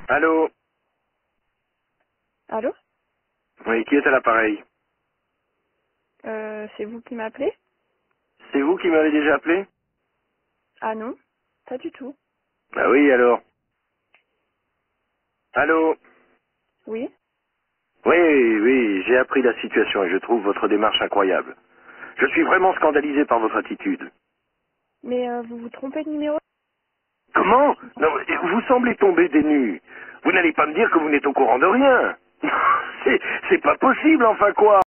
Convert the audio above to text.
Allô? Allô? Oui, qui est à l'appareil? C'est vous qui m'appelez? C'est vous qui m'avez déjà appelé? Ah non, pas du tout. Ah oui, alors? Allô? Oui? Oui, oui, j'ai appris la situation et je trouve votre démarche incroyable. Je suis vraiment scandalisé par votre attitude. Mais vous vous trompez de numéro? Comment? Non, vous semblez tomber des nues. Vous n'allez pas me dire que vous n'êtes au courant de rien. C'est pas possible, enfin quoi?